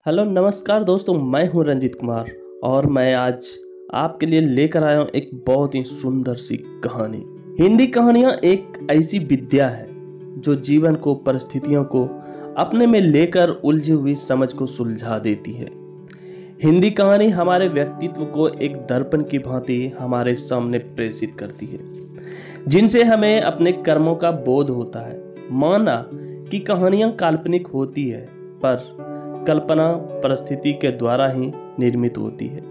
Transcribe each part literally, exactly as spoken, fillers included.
Hello नमस्कार दोस्तों, मैं हूं रंजित कुमार और मैं आज आपके लिए लेकर आया हूं एक बहुत ही सुंदर सी कहानी। हिंदी कहानियां एक ऐसी विद्या है जो जीवन को, परिस्थितियों को अपने में लेकर उलझी हुई समझ को सुलझा देती है। हिंदी कहानी हमारे व्यक्तित्व को एक दर्पण की भांति हमारे सामने प्रेषित करती है, जिनसे हमें अपने कर्मों का बोध होता है। माना कि कहानियां काल्पनिक होती है, पर कल्पना परिस्थिति के द्वारा ही निर्मित होती है।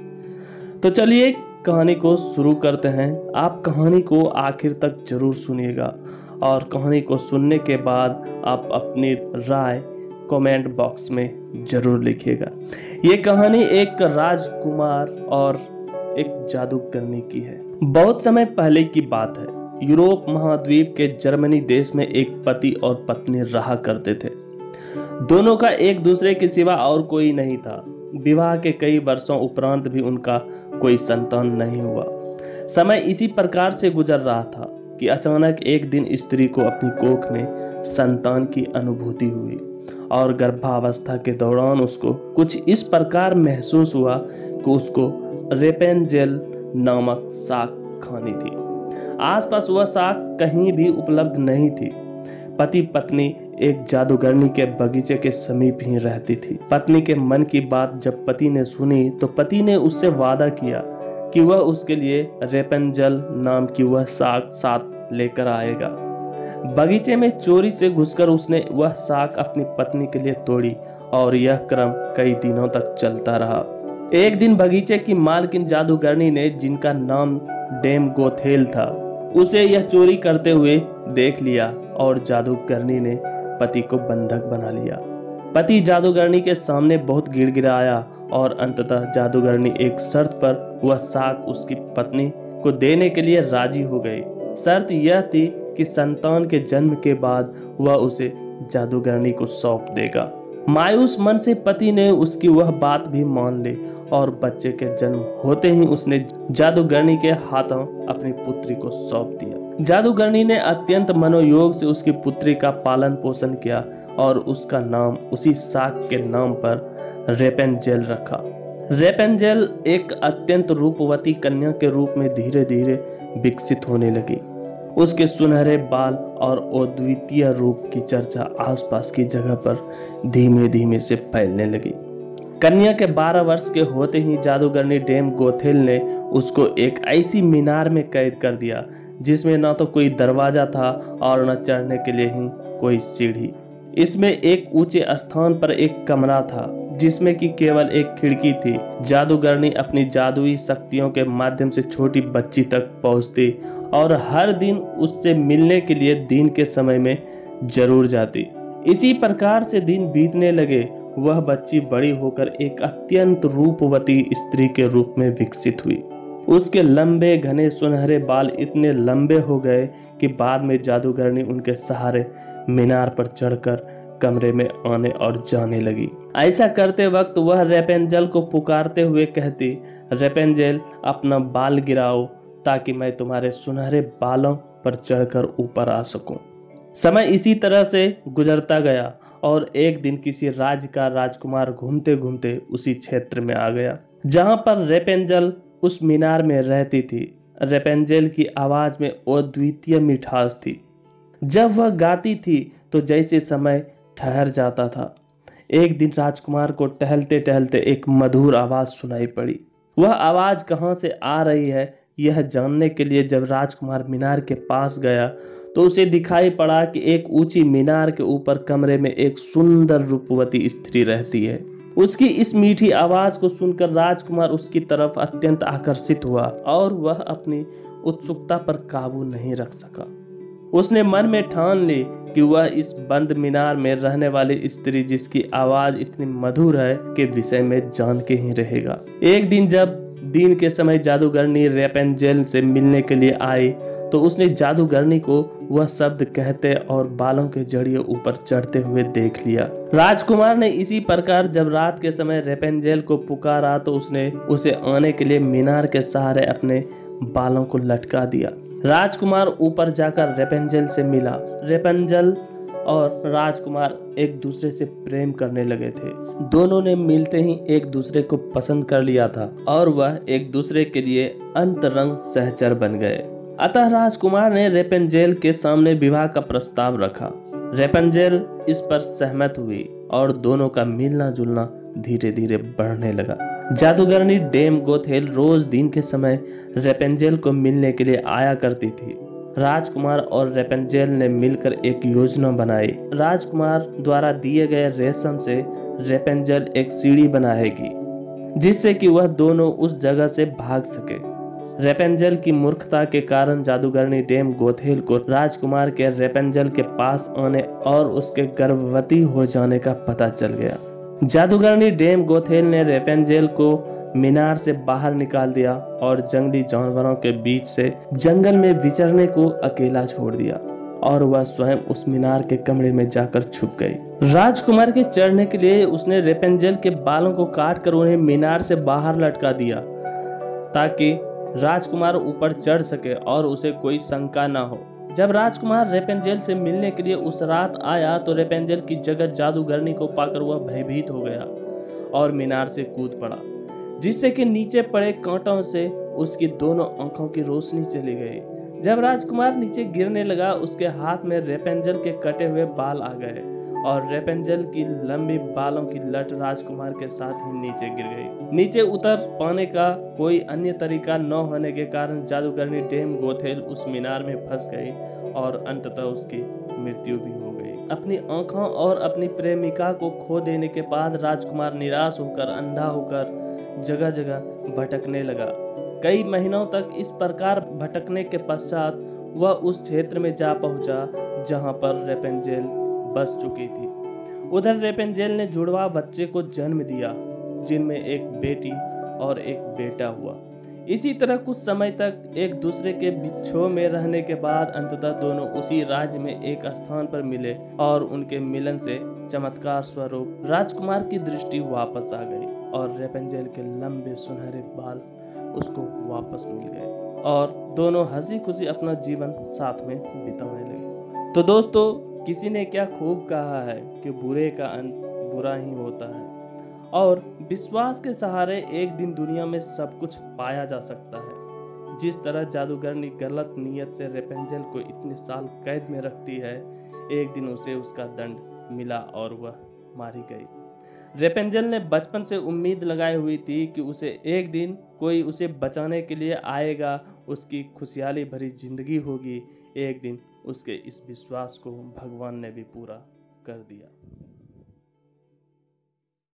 तो चलिए कहानी को शुरू करते हैं। आप कहानी को आखिर तक जरूर सुनिएगा और कहानी को सुनने के बाद आप अपनी राय कमेंट बॉक्स में जरूर लिखिएगा। ये कहानी एक राजकुमार और एक जादूगरनी की है। बहुत समय पहले की बात है। यूरोप महाद्वीप के जर्मनी देश में एक पति और पत्नी रहा करते थे। दोनों का एक दूसरे के सिवा और कोई नहीं था। विवाह के कई वर्षों उपरांत भी उनका कोई संतान नहीं हुआ। समय इसी प्रकार से गुजर रहा था कि अचानक एक दिन स्त्री को अपनी कोख में संतान की अनुभूति हुई और गर्भावस्था के दौरान उसको कुछ इस प्रकार महसूस हुआ कि उसको रेपेंजेल नामक साग खानी थी। आसपास वह साग कहीं भी उपलब्ध नहीं थी। पति पत्नी एक जादूगरनी के बगीचे के समीप ही रहती थी। पत्नी के मन की बात जब पति ने सुनी तो पति ने उससे वादा किया कि वह उसके लिए रेपेंजल नाम की वह साग साथ लेकर आएगा। बगीचे में चोरी से घुसकर उसने वह साग अपनी पत्नी के लिए तोड़ी और यह क्रम कई दिनों तक चलता रहा। एक दिन बगीचे की मालकिन जादूगरनी ने, जिनका नाम डेम गोथेल था, उसे यह चोरी करते हुए देख लिया और जादूगरनी ने पति को बंधक बना लिया। पति जादूगरनी के सामने बहुत गिड़गिड़ाया और अंततः जादूगरनी एक शर्त पर वह साग उसकी पत्नी को देने के लिए राजी हो गई। शर्त यह थी कि संतान के जन्म के बाद वह उसे जादूगरनी को सौंप देगा। मायूस मन से पति ने उसकी वह बात भी मान ली और बच्चे के जन्म होते ही उसने जादूगरनी के हाथों अपनी पुत्री को सौंप दिया। जादूगरनी ने अत्यंत मनोयोग से उसकी पुत्री का पालन पोषण किया और उसका नाम उसी साग के नाम पर रेपेंजेल रखा। रेपेंजेल एक अत्यंत रूपवती कन्या के रूप में धीरे धीरे विकसित होने लगी। उसके सुनहरे बाल और अद्वितीय रूप की चर्चा आसपास की जगह पर धीमे धीमे से फैलने लगी। कन्या के बारह वर्ष के होते ही जादूगरनी डेम गोथेल ने उसको एक ऐसी मीनार में कैद कर दिया जिसमें न तो कोई दरवाजा था और न चढ़ने के लिए ही कोई सीढ़ी। इसमें एक ऊंचे स्थान पर एक कमरा था जिसमें कि केवल एक खिड़की थी। जादूगरनी अपनी जादुई शक्तियों के माध्यम से छोटी बच्ची तक पहुंचती और हर दिन उससे मिलने के लिए दिन के समय में जरूर जाती। इसी प्रकार से दिन बीतने लगे। वह बच्ची बड़ी होकर एक अत्यंत रूपवती स्त्री के रूप में विकसित हुई। उसके लंबे घने सुनहरे बाल इतने लंबे हो गए कि बाद में जादूगरनी उनके सहारे मीनार पर चढ़कर कमरे में आने और जाने लगी। ऐसा करते वक्त वह रेपेंजेल को पुकारते हुए कहती, रेपेंजेल अपना बाल गिराओ ताकि मैं तुम्हारे सुनहरे बालों पर चढ़कर ऊपर आ सकूं। समय इसी तरह से गुजरता गया और एक दिन किसी राज्य का राजकुमार घूमते घूमते उसी क्षेत्र में आ गया जहां पर रेपेंजेल उस मीनार में रहती थी। रेपेंजेल की आवाज में अद्वितीय मिठास थी। जब वह गाती थी तो जैसे समय ठहर जाता था। एक दिन राजकुमार को टहलते टहलते एक मधुर आवाज सुनाई पड़ी। वह आवाज कहां से आ रही है यह जानने के लिए जब राजकुमार मीनार के पास गया तो उसे दिखाई पड़ा कि एक ऊंची मीनार के ऊपर कमरे में एक सुंदर रूपवती स्त्री रहती है। उसकी इस मीठी आवाज को सुनकर राजकुमार उसकी तरफ अत्यंत आकर्षित हुआ और वह अपनी उत्सुकता पर काबू नहीं रख सका। उसने मन में ठान ली कि वह इस बंद मीनार में रहने वाली स्त्री जिसकी आवाज इतनी मधुर है के विषय में जान के ही रहेगा। एक दिन जब दिन के समय जादूगरनी रेपेंजेल से मिलने के लिए आई तो उसने जादूगरनी को वह शब्द कहते और बालों के जड़िए ऊपर चढ़ते हुए देख लिया। राजकुमार ने इसी प्रकार जब रात के समय रेपेंजेल को पुकारा तो उसने उसे आने के लिए मीनार के सहारे अपने बालों को लटका दिया। राजकुमार ऊपर जाकर रेपेंजेल से मिला। रेपेंजेल और राजकुमार एक दूसरे से प्रेम करने लगे थे। दोनों ने मिलते ही एक दूसरे को पसंद कर लिया था और वह एक दूसरे के लिए अंतरंग सहचर बन गए। अतः राजकुमार ने रेपेंजेल के सामने विवाह का प्रस्ताव रखा। रेपेंजेल इस पर सहमत हुई और दोनों का मिलना जुलना धीरे धीरे बढ़ने लगा। जादूगरनी डेम गोथेल रोज दिन के समय रेपेंजेल को मिलने के लिए आया करती थी। राजकुमार और रेपेंजेल ने मिलकर एक योजना बनाई। राजकुमार द्वारा दिए गए रेशम से रेपेंजेल एक सीढ़ी बनाएगी जिससे कि वह दोनों उस जगह से भाग सके। रेपेंजेल की मूर्खता के कारण जादूगरनी डेम गोथेल को राजकुमार के रेपेंजेल के पास आने और उसके गर्भवती हो जाने का पता चल गया। जादूगरनी डेम गोथेल ने रेपेंजेल को मीनार से बाहर निकाल दिया और जंगली जानवरों के बीच से जंगल में विचरने को अकेला छोड़ दिया और वह स्वयं उस मीनार के कमरे में जाकर छुप गई। राजकुमार के चढ़ने के लिए उसने रेपेंजेल के बालों को काट कर उन्हें मीनार से बाहर लटका दिया ताकि राजकुमार ऊपर चढ़ सके और उसे कोई शंका न हो। जब राजकुमार रेपेंजेल से मिलने के लिए उस रात आया तो रेपेंजेल की जगह जादूगरनी को पाकर वह भयभीत हो गया और मीनार से कूद पड़ा, जिससे कि नीचे पड़े कांटों से उसकी दोनों आंखों की रोशनी चली गई। जब राजकुमार नीचे गिरने लगा उसके हाथ में रेपेंजेल के कटे हुए बाल आ गए और रेपेंजेल की लंबी बालों की लट राजकुमार के साथ ही नीचे गिर गई। नीचे उतर पाने का कोई अन्य तरीका न होने के कारण जादूगरनी डेम गोथेल उस मीनार में फंस गई और अंततः उसकी मृत्यु भी हो गई। अपनी आंखों और अपनी प्रेमिका को खो देने के बाद राजकुमार निराश होकर अंधा होकर जगह जगह भटकने लगा। कई महीनों तक इस प्रकार भटकने के पश्चात वह उस क्षेत्र में जा पहुंचा जहां पर रेपेंजेल बस चुकी थी। उधर रेपेंजेल ने जुड़वा बच्चे को जन्म दिया जिनमें एक बेटी और एक बेटा हुआ। इसी तरह कुछ समय तक एक दूसरे के बिछोह में रहने के बाद अंततः दोनों उसी राज्य में एक स्थान पर मिले और उनके मिलन से चमत्कार स्वरूप राजकुमार की दृष्टि वापस आ गई और रेपेंजेल के लंबे सुनहरे बाल उसको वापस मिल गए और दोनों हंसी खुशी अपना जीवन साथ में बिताने लगे। तो दोस्तों, किसी ने क्या खूब कहा है कि बुरे का अंत बुरा ही होता है और विश्वास के सहारे एक दिन दुनिया में सब कुछ पाया जा सकता है। जिस तरह जादूगरनी गलत नीयत से रेपेंजेल को इतने साल कैद में रखती है, एक दिन उसे उसका दंड मिला और वह मारी गई। रेपेंजेल ने बचपन से उम्मीद लगाई हुई थी कि उसे एक दिन कोई उसे बचाने के लिए आएगा, उसकी खुशहाली भरी जिंदगी होगी। एक दिन उसके इस विश्वास को भगवान ने भी पूरा कर दिया।